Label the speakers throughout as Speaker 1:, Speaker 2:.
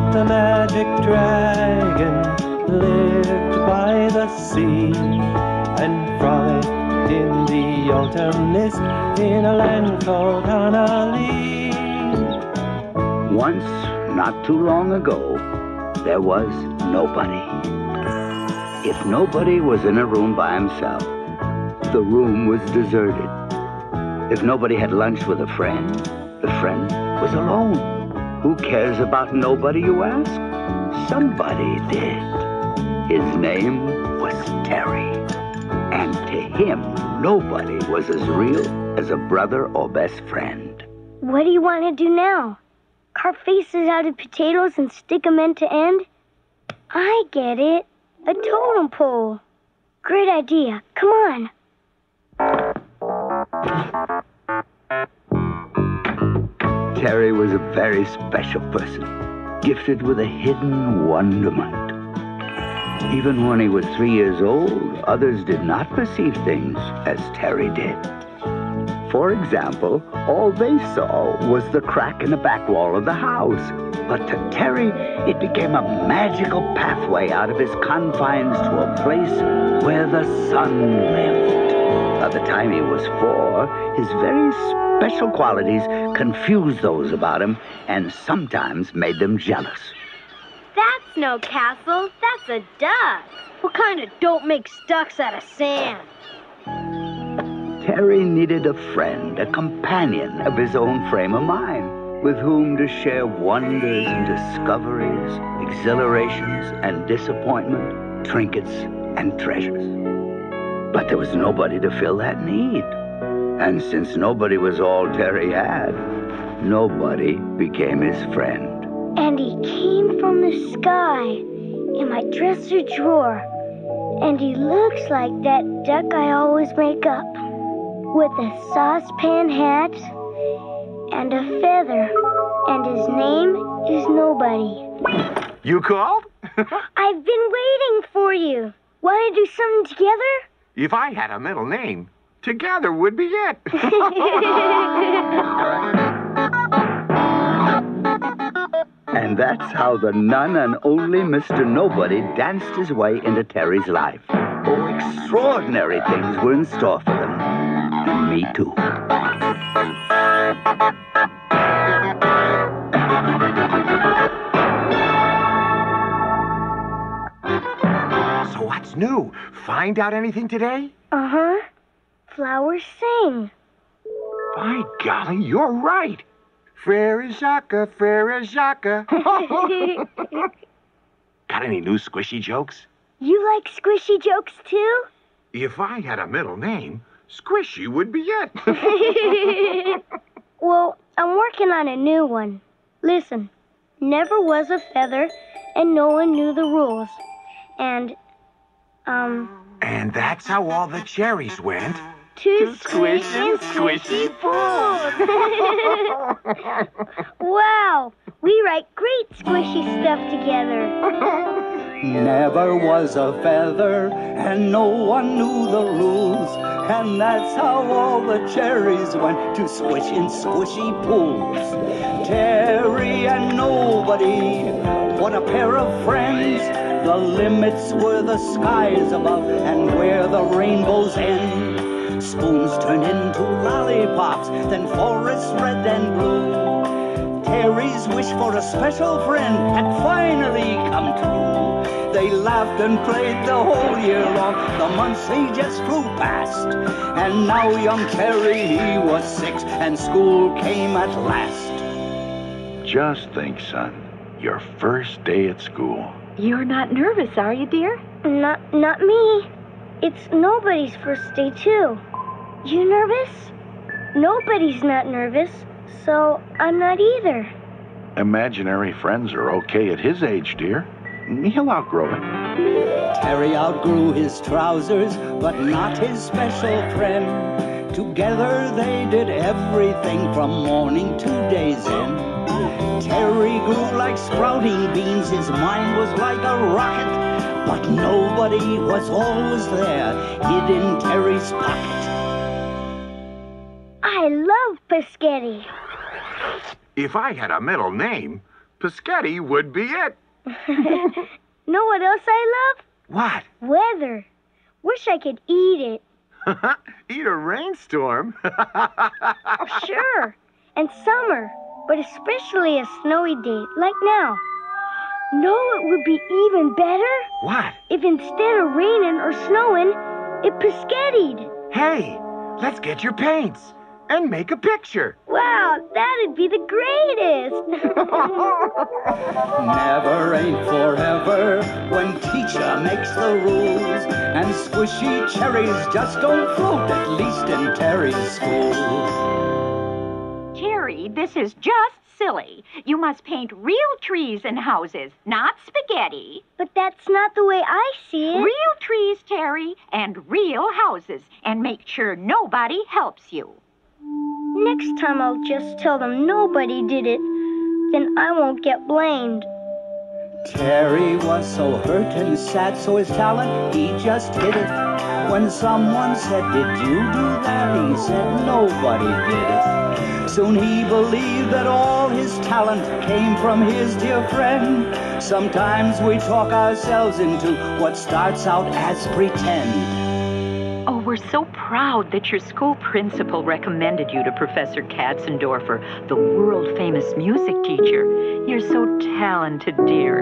Speaker 1: The magic dragon lived by the sea and frolicked in the autumn mist in a land called Hanali.
Speaker 2: Once, not too long ago, there was nobody. If nobody was in a room by himself, the room was deserted. If nobody had lunch with a friend, the friend was alone. Who cares about nobody, you ask? Somebody did. His name was Terry. And to him, nobody was as real as a brother or best friend.
Speaker 3: What do you want to do now? Carve faces out of potatoes and stick them end to end? I get it. A totem pole. Great idea. Come on.
Speaker 2: Terry was a very special person, gifted with a hidden wonderment. Even when he was 3 years old, others did not perceive things as Terry did. For example, all they saw was the crack in the back wall of the house. But to Terry, it became a magical pathway out of his confines to a place where the sun lived. By the time he was 4, his very special qualities confused those about him and sometimes made them jealous.
Speaker 3: That's no castle. That's a duck. What kind of dope makes ducks out of sand?
Speaker 2: Terry needed a friend, a companion of his own frame of mind, with whom to share wonders and discoveries, exhilarations and disappointment, trinkets and treasures. But there was nobody to fill that need. And since nobody was all Terry had, nobody became his friend.
Speaker 3: And he came from the sky in my dresser drawer. And he looks like that duck I always make up, with a saucepan hat and a feather. And his name is Nobody.
Speaker 4: You called?
Speaker 3: I've been waiting for you. Want to do something together?
Speaker 4: If I had a middle name, together would be it.
Speaker 2: And that's how the none and only Mr. Nobody danced his way into Terry's life. Oh, extraordinary things were in store for them. And me too.
Speaker 4: So what's new? Find out anything today?
Speaker 3: Uh-huh. Flowers sing.
Speaker 4: By golly, you're right. Frere Jacques, Frere Jacques. Got any new squishy jokes?
Speaker 3: You like squishy jokes too?
Speaker 4: If I had a middle name, Squishy would be it.
Speaker 3: Well, I'm working on a new one. Listen, never was a feather, and no one knew the rules. And
Speaker 4: that's how all the cherries went.
Speaker 3: To squish and squishy pools. Wow, we write great squishy stuff together.
Speaker 5: Never was a feather, and no one knew the rules. And that's how all the cherries went to squish in squishy pools. Terry and Nobody, what a pair of friends. The limits were the skies above and where the rainbows end. Spoons turned into lollipops, then forests red and blue. Terry's wish for a special friend had finally come true. They laughed and played the whole year long. The months they just flew past. And now young Terry, he was 6, and school came at last.
Speaker 6: Just think, son, your first day at school.
Speaker 7: You're not nervous, are you, dear?
Speaker 3: Not me. It's Nobody's first day, too. You nervous? Nobody's not nervous, so I'm not either.
Speaker 6: Imaginary friends are okay at his age, dear. He'll outgrow it.
Speaker 5: Terry outgrew his trousers, but not his special friend. Together they did everything from morning to day's end. Terry grew like sprouting beans, his mind was like a rocket. But Nobody was always there, hid in Terry's pocket.
Speaker 3: I love Pescetti.
Speaker 4: If I had a middle name, Pescetti would be it.
Speaker 3: Know what else I love?
Speaker 4: What?
Speaker 3: Weather. Wish I could eat it.
Speaker 4: Eat a rainstorm?
Speaker 3: Oh, sure. And summer, but especially a snowy day, like now. Know it would be even better?
Speaker 4: What?
Speaker 3: If instead of raining or snowing, it pescettied.
Speaker 4: Hey, let's get your paints and make a picture.
Speaker 3: Wow, that'd be the greatest.
Speaker 5: Never ain't forever when teacher makes the rules, and squishy cherries just don't float, at least in Terry's school.
Speaker 7: Terry, this is just silly. You must paint real trees and houses, not spaghetti.
Speaker 3: But that's not the way I see it.
Speaker 7: Real trees, Terry, and real houses. And make sure nobody helps you.
Speaker 3: Next time I'll just tell them nobody did it. Then I won't get blamed.
Speaker 5: Terry was so hurt and sad, so his talent, he just hid it. When someone said, "Did you do that?" he said, "Nobody did it." Soon he believed that all his talent came from his dear friend. Sometimes we talk ourselves into what starts out as pretend.
Speaker 7: Oh, we're so proud that your school principal recommended you to Professor Katzendorfer, the world-famous music teacher. You're so talented, dear.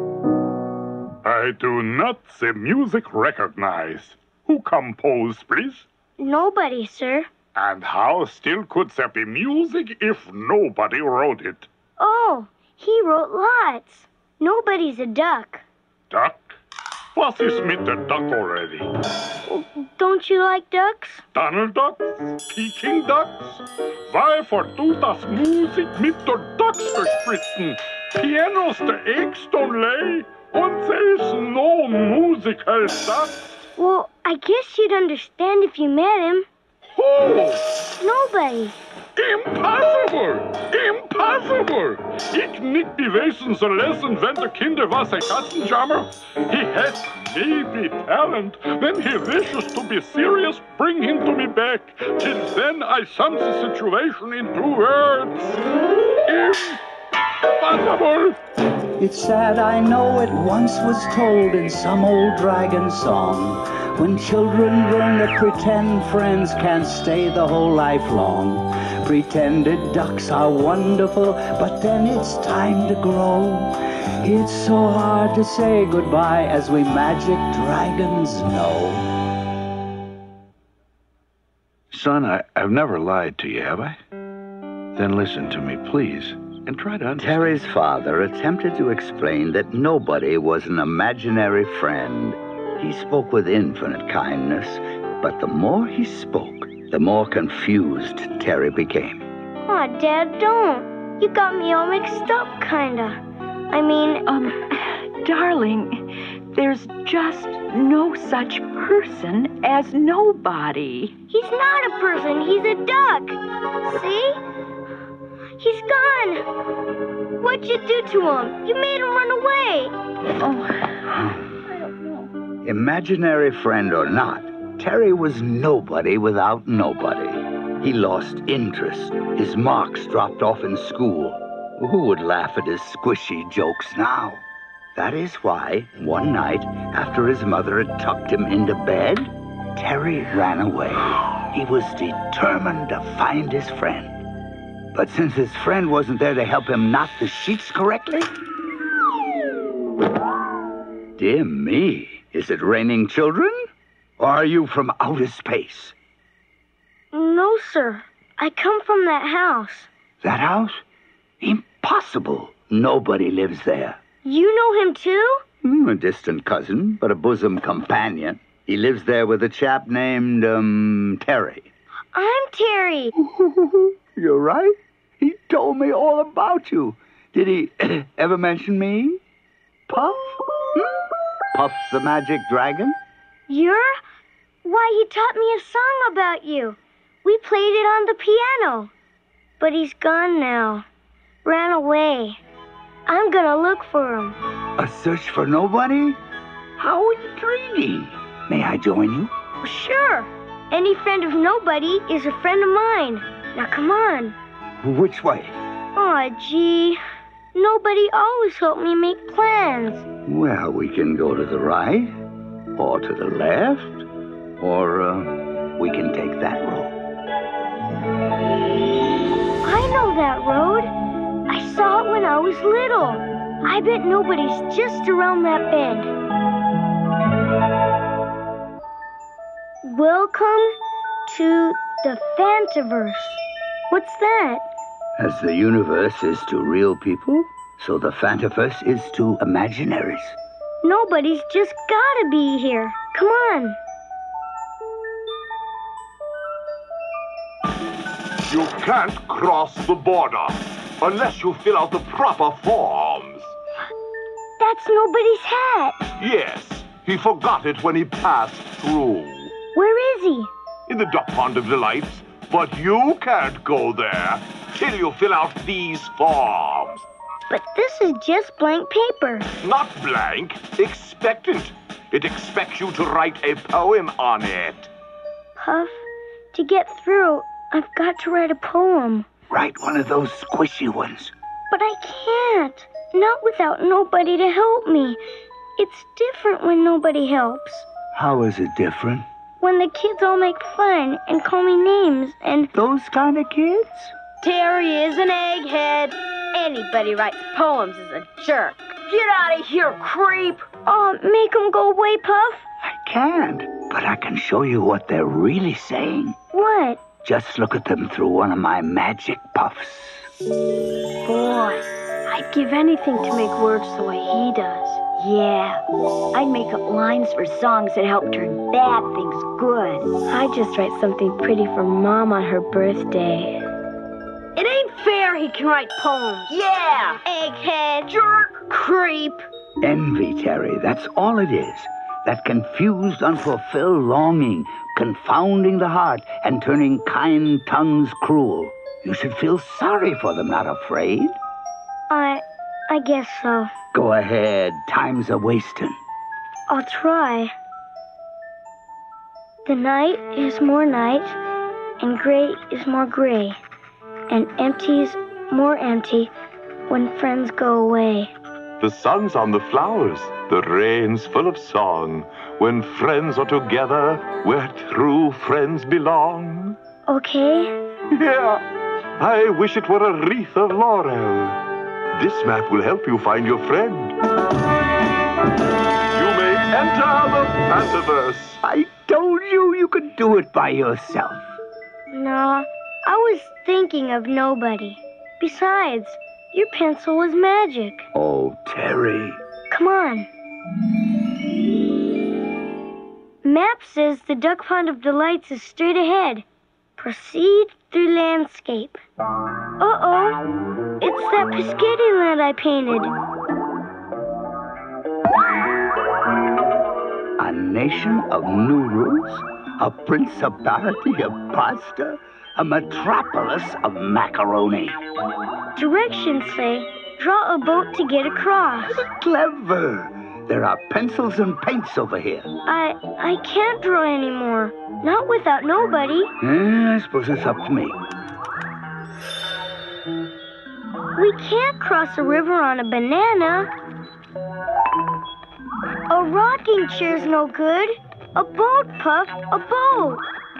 Speaker 8: I do not the music recognize. Who composed, please?
Speaker 3: Nobody, sir.
Speaker 8: And how still could there be music if nobody wrote it?
Speaker 3: Oh, he wrote lots. Nobody's a duck.
Speaker 8: Duck? Was is mit der Duck already?
Speaker 3: Don't you like ducks?
Speaker 8: Donald Ducks? Peking Ducks? Why du das Musik mit der Ducks bespritzen? Pianos der Eggs don't lay? Und there's no musical ducks?
Speaker 3: Well, I guess you'd understand if you met him.
Speaker 8: Who?
Speaker 3: Nobody.
Speaker 8: Impossible! Impossible! Ik niet bewezen the lesson when the kinder was a Katzenjammer. He has maybe talent. When he wishes to be serious, bring him to me back. Till then I sum the situation in 2 words. Impossible!
Speaker 5: It's sad, I know, it once was told in some old dragon song. When children learn that pretend friends can't stay the whole life long. Pretended ducks are wonderful, but then it's time to grow. It's so hard to say goodbye, as we magic dragons know.
Speaker 6: Son, I've never lied to you, have I? Then listen to me, please, and try to understand.
Speaker 2: Terry's father attempted to explain that nobody was an imaginary friend. He spoke with infinite kindness, but the more he spoke, the more confused Terry became.
Speaker 3: Aw, Dad, don't. You got me all mixed up, kinda. I mean...
Speaker 7: Darling, there's just no such person as nobody.
Speaker 3: He's not a person, he's a duck. See? He's gone. What'd you do to him? You made him run away.
Speaker 7: Oh...
Speaker 2: Imaginary friend or not, Terry was nobody without nobody. He lost interest. His marks dropped off in school. Who would laugh at his squishy jokes now? That is why, one night, after his mother had tucked him into bed, Terry ran away. He was determined to find his friend. But since his friend wasn't there to help him knot the sheets correctly... Dear me. Is it raining children? Or are you from outer space?
Speaker 3: No, sir. I come from that house.
Speaker 2: That house? Impossible. Nobody lives there.
Speaker 3: You know him, too?
Speaker 2: A distant cousin, but a bosom companion. He lives there with a chap named, Terry. I'm
Speaker 3: Terry.
Speaker 2: You're right. He told me all about you. Did he ever mention me? Puff? Puff the Magic Dragon?
Speaker 3: Why, he taught me a song about you. We played it on the piano. But he's gone now. Ran away. I'm gonna look for him.
Speaker 2: A search for nobody? How intriguing. May I join you?
Speaker 3: Sure. Any friend of nobody is a friend of mine. Now come on.
Speaker 2: Which way?
Speaker 3: Aw, gee. Nobody always helped me make plans.
Speaker 2: Well, we can go to the right, or to the left, or we can take that road.
Speaker 3: I know that road. I saw it when I was little. I bet nobody's just around that bend. Welcome to the Fantaverse. What's that?
Speaker 2: As the universe is to real people, so the Fantaverse is to imaginaries.
Speaker 3: Nobody's just gotta be here. Come on.
Speaker 8: You can't cross the border unless you fill out the proper forms.
Speaker 3: That's nobody's hat.
Speaker 8: Yes, he forgot it when he passed through.
Speaker 3: Where is he?
Speaker 8: In the Duck Pond of Delights, but you can't go there till you fill out these forms.
Speaker 3: But this is just blank paper.
Speaker 8: Not blank, expectant. It expects you to write a poem on it.
Speaker 3: Puff, to get through, I've got to write a poem.
Speaker 2: Write one of those squishy ones.
Speaker 3: But I can't. Not without nobody to help me. It's different when nobody helps.
Speaker 2: How is it different?
Speaker 3: When the kids all make fun and call me names and...
Speaker 2: Those kind of kids?
Speaker 9: Terry is an egghead. Anybody writes poems is a jerk. Get out of here, creep.
Speaker 3: Oh, make them go away, Puff.
Speaker 2: I can't, but I can show you what they're really saying.
Speaker 3: What?
Speaker 2: Just look at them through one of my magic puffs.
Speaker 9: Boy, I'd give anything to make words the way he does.
Speaker 7: Yeah, I'd make up lines for songs that help turn bad things good.
Speaker 9: I'd just write something pretty for Mom on her birthday. It ain't fair he can write poems.
Speaker 7: Yeah!
Speaker 9: Egghead, jerk, creep.
Speaker 2: Envy, Terry, that's all it is. That confused, unfulfilled longing, confounding the heart and turning kind tongues cruel. You should feel sorry for them, not afraid.
Speaker 3: I guess so.
Speaker 2: Go ahead, time's a-wasting.
Speaker 3: I'll try. The night is more night, and gray is more gray, and empty's more empty when friends go away.
Speaker 8: The sun's on the flowers, the rain's full of song. When friends are together, where true friends belong.
Speaker 3: Okay?
Speaker 8: Yeah, I wish it were a wreath of laurel. This map will help you find your friend. You may enter the Fantaverse.
Speaker 2: I told you you could do it by yourself.
Speaker 3: No, I was thinking of nobody. Besides, your pencil was magic.
Speaker 2: Oh, Terry.
Speaker 3: Come on. Map says the Duck Pond of Delights is straight ahead. Proceed through landscape. Uh-oh. It's that Pescetti land I painted.
Speaker 2: A nation of noodles, a principality of pasta, a metropolis of macaroni.
Speaker 3: Directions say, draw a boat to get across.
Speaker 2: Clever. There are pencils and paints over here.
Speaker 3: I can't draw anymore. Not without nobody.
Speaker 2: I suppose it's up to me.
Speaker 3: We can't cross a river on a banana. A rocking chair's no good. A boat, Puff, a boat.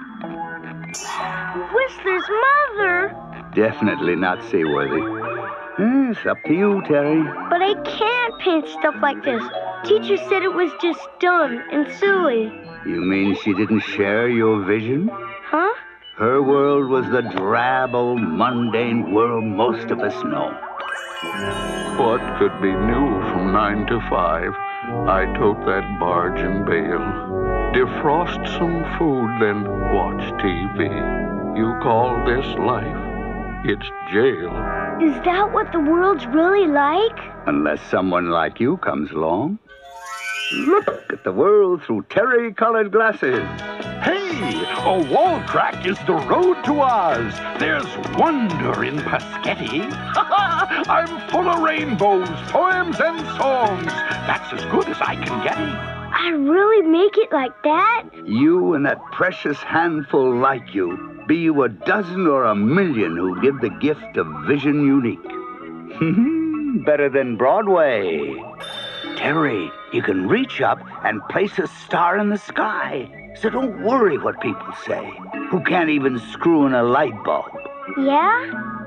Speaker 3: Whistler's mother.
Speaker 2: Definitely not seaworthy. It's up to you, Terry.
Speaker 3: But I can't paint stuff like this. Teacher said it was just dumb and silly.
Speaker 2: You mean she didn't share your vision?
Speaker 3: Huh?
Speaker 2: Her world was the drab, old, mundane world most of us know.
Speaker 6: What could be new from 9 to 5? I tote that barge and bale, defrost some food, then watch TV. You call this life? It's jail.
Speaker 3: Is that what the world's really like?
Speaker 2: Unless someone like you comes along. Look at the world through terry-colored glasses.
Speaker 10: Hey, a wall crack is the road to Oz. There's wonder in Pescetti. I'm full of rainbows, poems, and songs. That's as good as I can get.
Speaker 3: I really make it like that?
Speaker 2: You and that precious handful like you, be you a dozen or a million who give the gift of vision unique. better than Broadway. Terry, you can reach up and place a star in the sky. So don't worry what people say, who can't even screw in a light bulb.
Speaker 3: Yeah?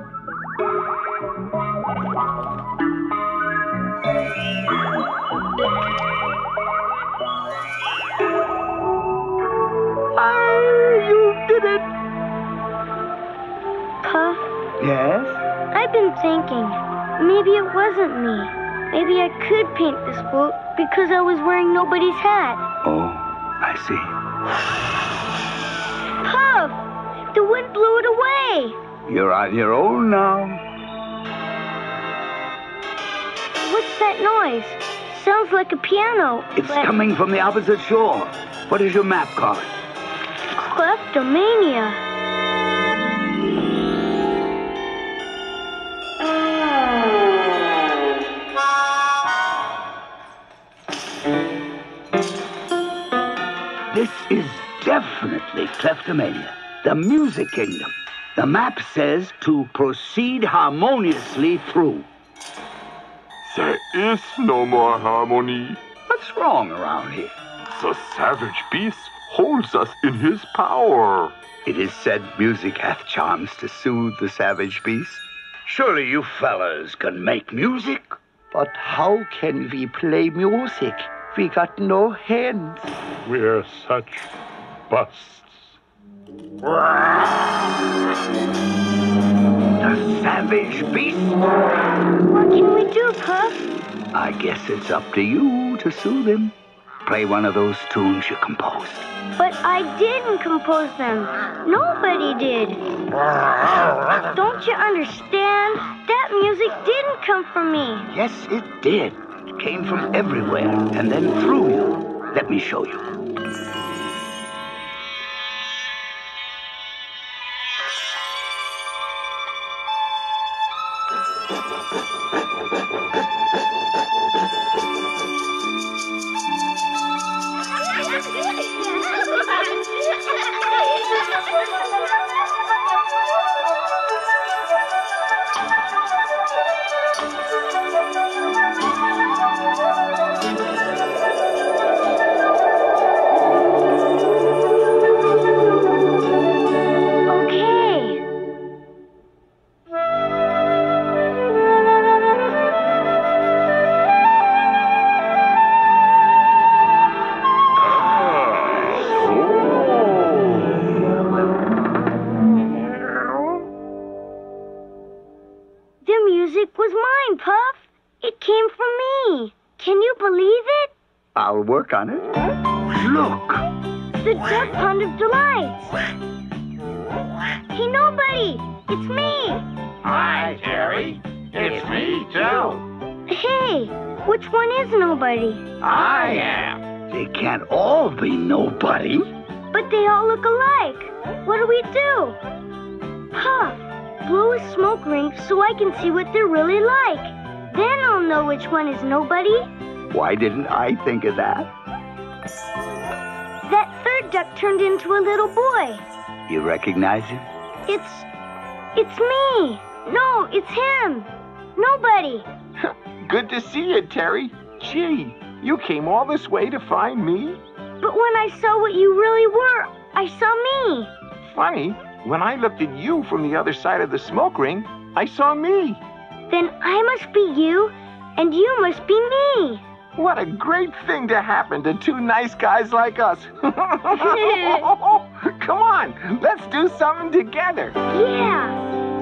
Speaker 2: You did it!
Speaker 3: Puff,
Speaker 2: Yes?
Speaker 3: I've been thinking. Maybe it wasn't me. Maybe I could paint this boat because I was wearing nobody's hat.
Speaker 2: Oh, I see.
Speaker 3: Puff! The wind blew it away.
Speaker 2: You're on your own now.
Speaker 3: What's that noise? Sounds like a piano.
Speaker 2: It's coming from the opposite shore. What is your map called?
Speaker 3: Kleptomania.
Speaker 2: This is definitely kleptomania, the music kingdom. The map says to proceed harmoniously through.
Speaker 8: There is no more harmony.
Speaker 2: What's wrong around here?
Speaker 8: The savage beast holds us in his power.
Speaker 2: It is said music hath charms to soothe the savage beast. Surely you fellas can make music. But how can we play music? We got no hands.
Speaker 8: We're such busts.
Speaker 2: The savage beast?
Speaker 3: What can we do, Puff?
Speaker 2: I guess it's up to you to soothe him. Play one of those tunes you composed.
Speaker 3: But I didn't compose them. Nobody did. Don't you understand? That music didn't come from me.
Speaker 2: Yes, it did. It came from everywhere and then through you. Let me show you. I'll work on it. Look!
Speaker 3: The Duck Pond of Delights! Hey, nobody! It's me!
Speaker 10: Hi, Terry. It's me, too.
Speaker 3: Hey, which one is nobody?
Speaker 10: I am.
Speaker 2: They can't all be nobody.
Speaker 3: But they all look alike. What do we do? Puff, blow a smoke ring so I can see what they're really like. Then I'll know which one is nobody.
Speaker 2: Why didn't I think of that?
Speaker 3: That third duck turned into a little boy.
Speaker 2: You recognize him?
Speaker 3: It's me. No, it's him. Nobody.
Speaker 11: Good to see you, Terry. Gee, you came all this way to find me?
Speaker 3: But when I saw what you really were, I saw me.
Speaker 11: Funny, when I looked at you from the other side of the smoke ring, I saw me.
Speaker 3: Then I must be you, and you must be me.
Speaker 11: What a great thing to happen to two nice guys like us. Come on, let's do something together.
Speaker 3: Yeah.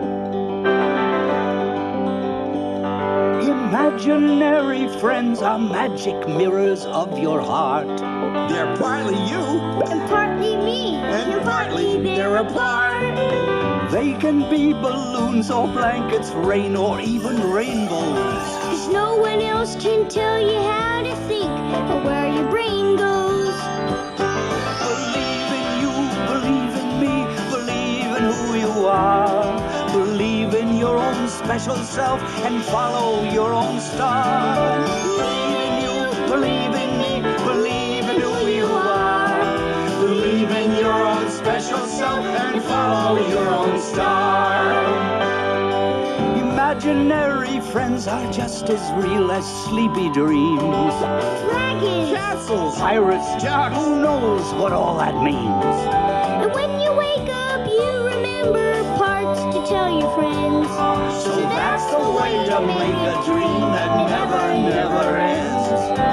Speaker 5: Imaginary friends are magic mirrors of your heart.
Speaker 12: They're partly you,
Speaker 3: and partly me,
Speaker 12: and partly they're apart.
Speaker 5: They can be balloons or blankets, rain or even rainbows.
Speaker 3: 'Cause no one else can tell you how to think or where your brain goes.
Speaker 5: Believe in you, believe in me, believe in who you are. Believe in your own special self and follow your own star. Believe in you, believe in me, believe in who you are. Believe in your own special self and follow your own star. Imaginary friends are just as real as sleepy dreams.
Speaker 3: Dragons!
Speaker 12: Castles!
Speaker 5: Pirates,
Speaker 12: Ducks.
Speaker 5: who knows what all that means?
Speaker 3: And when you wake up, you remember parts to tell your friends.
Speaker 5: So that's the way to make a dream that never ends.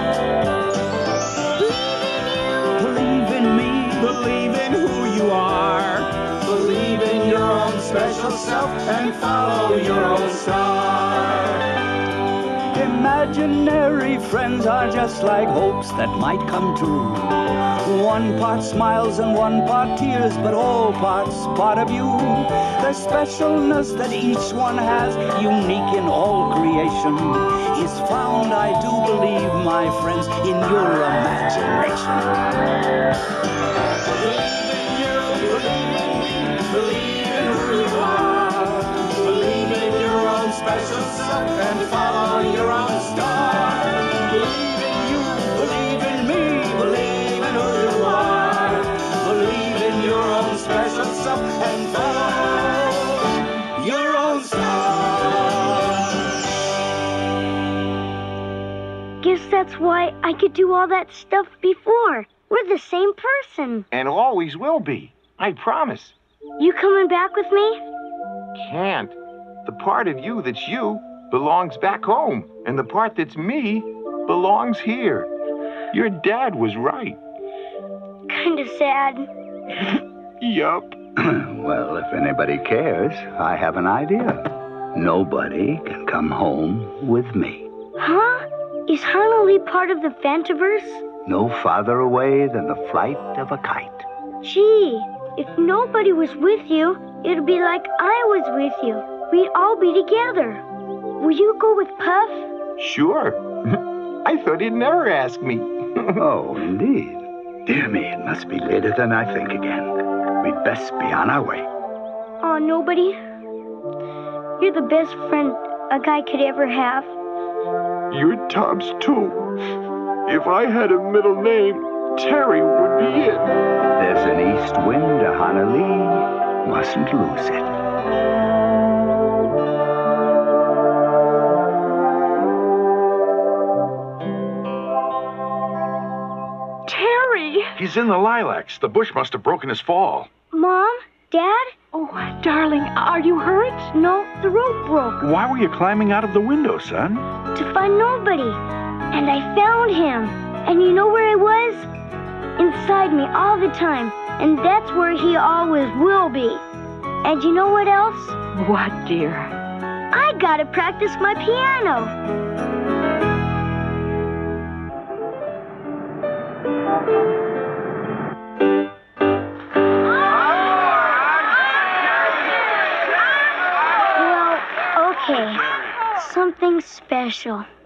Speaker 5: Believe in me.
Speaker 12: Believe in who you are. Believe in your own special self and follow your own star.
Speaker 5: Imaginary friends are just like hopes that might come true. One part smiles and one part tears, but all parts part of you. The specialness that each one has, unique in all creation, is found, I do believe, my friends, in your imagination.
Speaker 12: Believe in who you are. Believe in your own special self and follow your own star.
Speaker 5: Believe in you, believe in me, believe in who you are. Believe in your own special self and follow your own star.
Speaker 3: Guess that's why I could do all that stuff before. We're the same person.
Speaker 11: And always will be. I promise.
Speaker 3: You coming back with me?
Speaker 11: Can't. The part of you that's you belongs back home, and the part that's me belongs here. Your dad was right.
Speaker 3: Kinda sad.
Speaker 11: Yup.
Speaker 2: Well, if anybody cares, I have an idea. Nobody can come home with me.
Speaker 3: Huh? Is Hanalei part of the Fantaverse?
Speaker 2: No farther away than the flight of a kite.
Speaker 3: Gee, if nobody was with you, it'd be like I was with you. We'd all be together. Will you go with Puff?
Speaker 11: Sure. I thought he'd never ask me.
Speaker 2: Oh, indeed. Dear me, it must be later than I think again. We'd best be on our way.
Speaker 3: Oh, nobody? You're the best friend a guy could ever have.
Speaker 11: You're Tom's too. If I had a middle name, Terry would be it.
Speaker 2: There's an east wind to Hanalei. Mustn't lose it.
Speaker 7: Terry!
Speaker 10: He's in the lilacs. The bush must have broken his fall.
Speaker 3: Mom? Dad?
Speaker 7: Oh, darling, are you hurt?
Speaker 3: No, the rope broke.
Speaker 10: Why were you climbing out of the window, son?
Speaker 3: To find nobody. And I found him. And you know where I was? Inside me all the time. And that's where he always will be. And you know what else?
Speaker 7: What, dear?
Speaker 3: I gotta practice my piano. Well, okay. Something special.